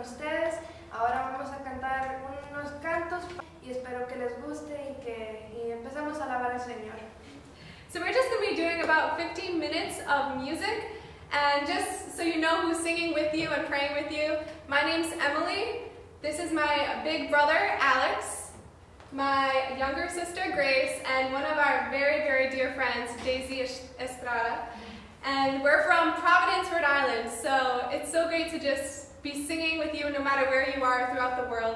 ustedes. Ahora vamos a cantar unos cantos y espero que les guste y empezamos a alabar al Señor. So we're just going to be doing about 15 minutes of music, and just so you know who's singing with you and praying with you, my name's Emily, this is my big brother Alex, my younger sister Grace, and one of our very, very dear friends, Daisy Estrada. And we're from Providence, Rhode Island, so it's so great to just be singing with you no matter where you are throughout the world.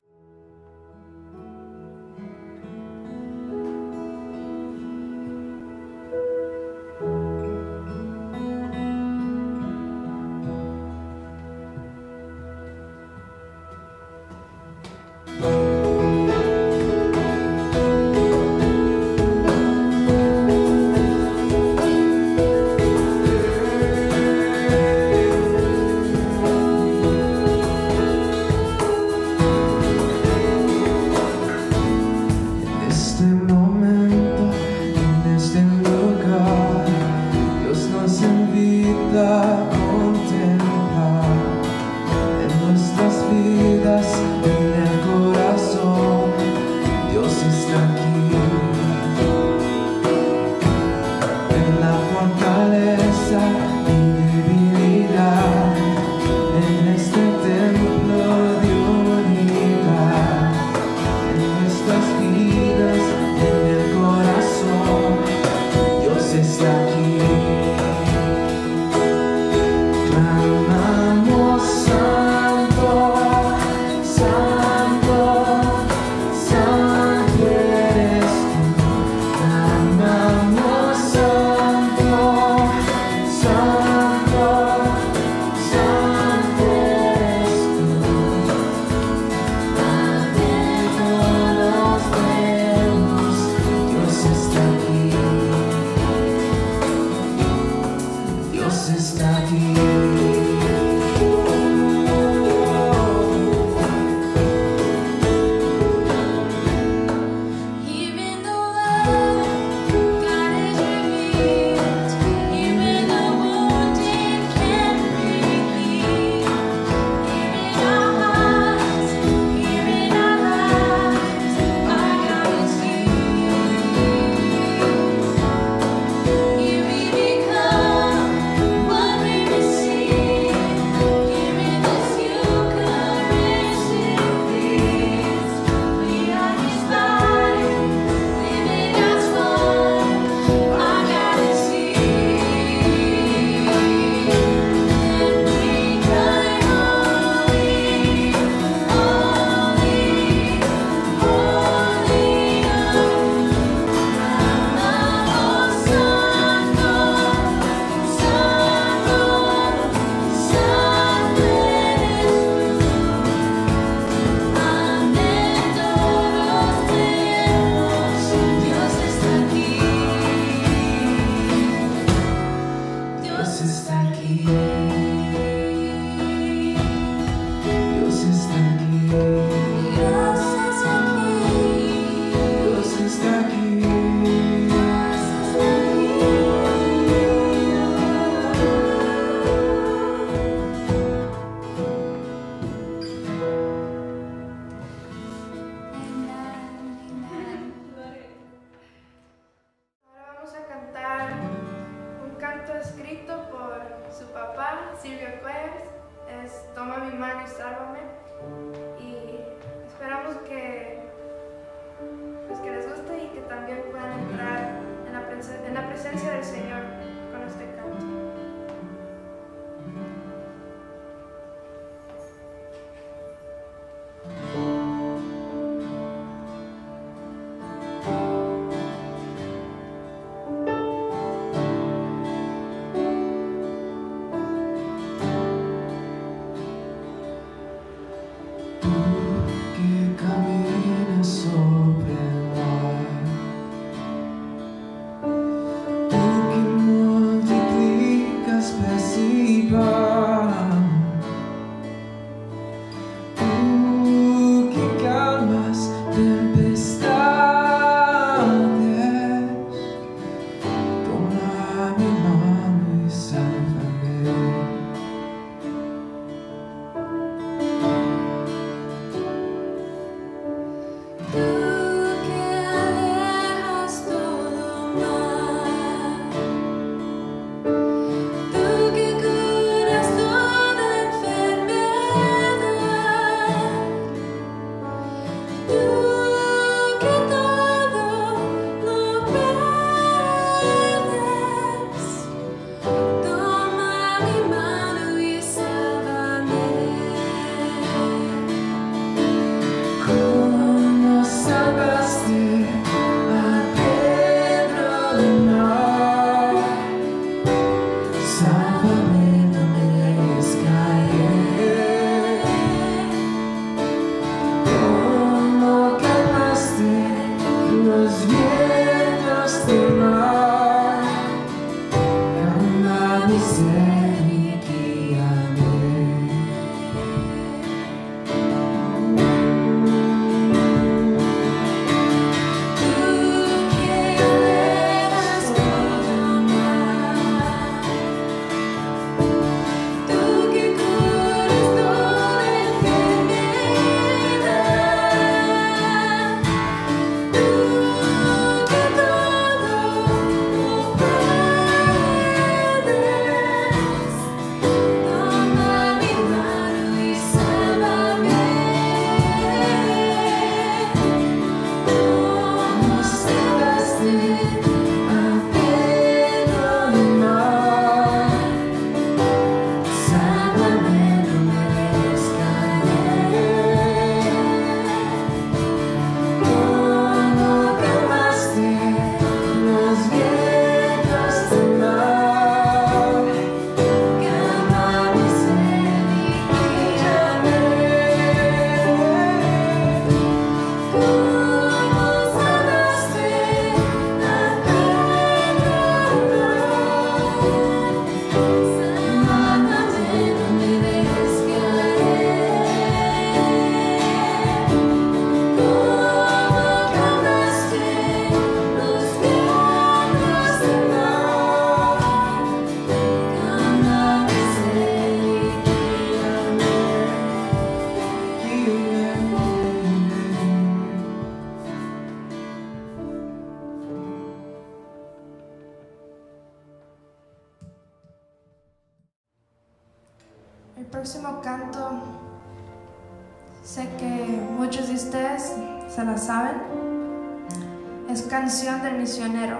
Toma mi mano y sálvame, y esperamos que les guste y que también puedan entrar en la presencia del Señor con este canto. Sobre el mar, tú que El próximo canto, sé que muchos de ustedes se la saben, es Canción del Misionero.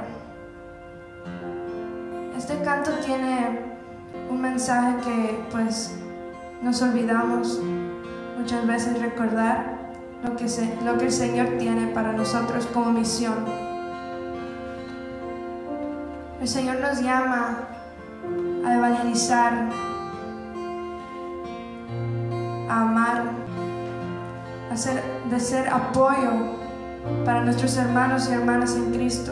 Este canto tiene un mensaje que pues nos olvidamos muchas veces recordar lo que el Señor tiene para nosotros como misión. El Señor nos llama a evangelizar, a amar, de ser apoyo para nuestros hermanos y hermanas en Cristo.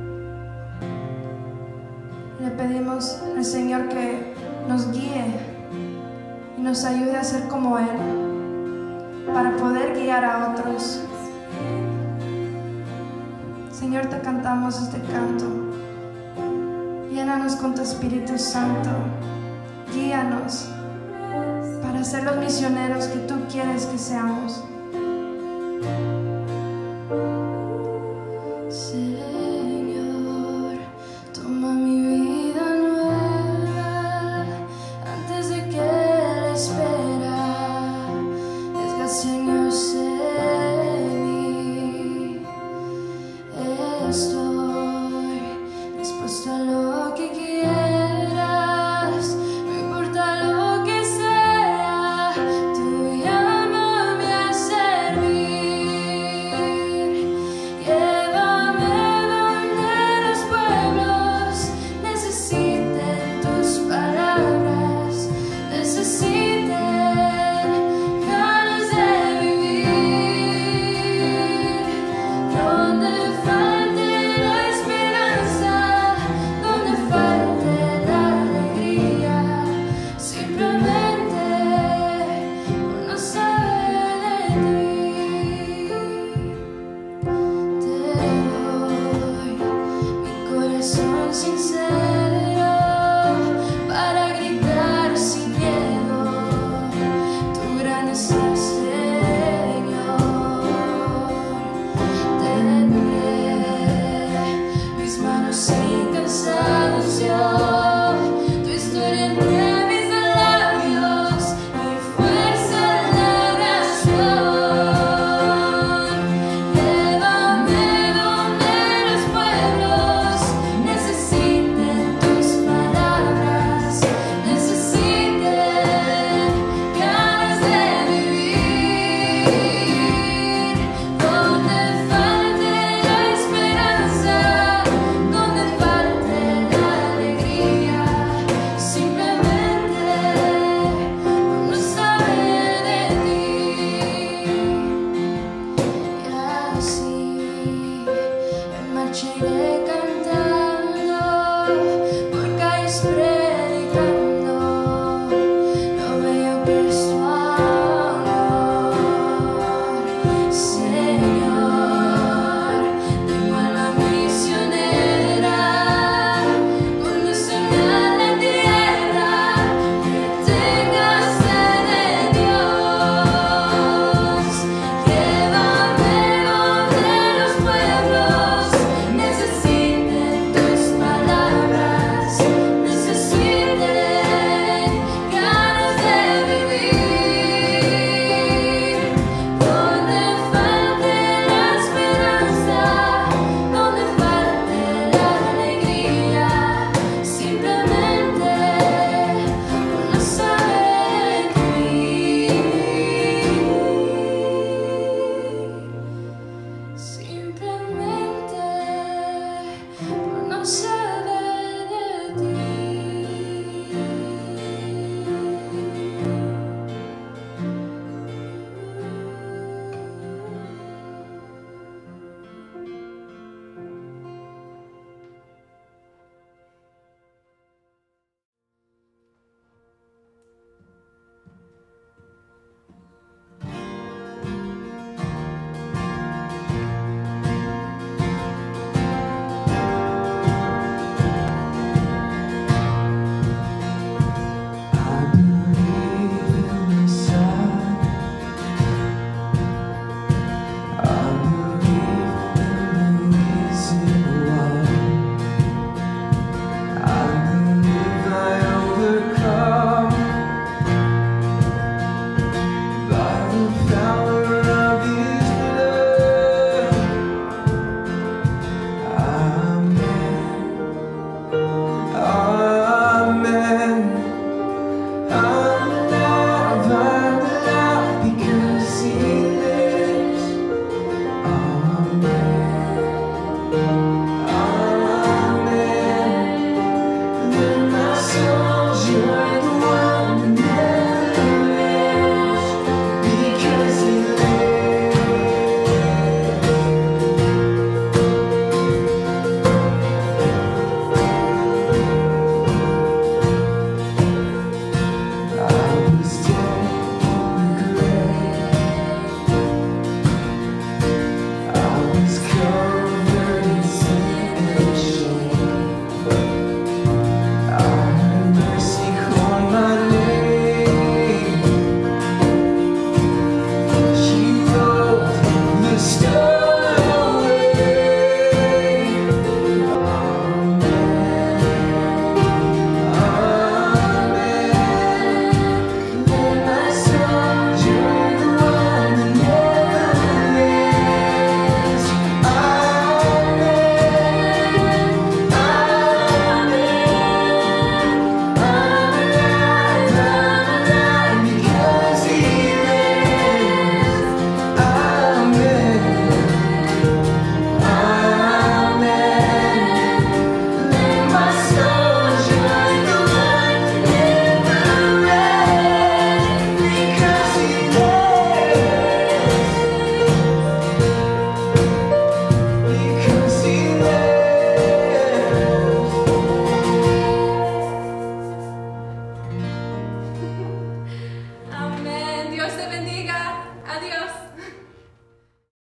Le pedimos al Señor que nos guíe y nos ayude a ser como Él, para poder guiar a otros. Señor, te cantamos este canto. Llénanos con tu Espíritu Santo. Guíanos para ser los misioneros que tú quieres que seamos.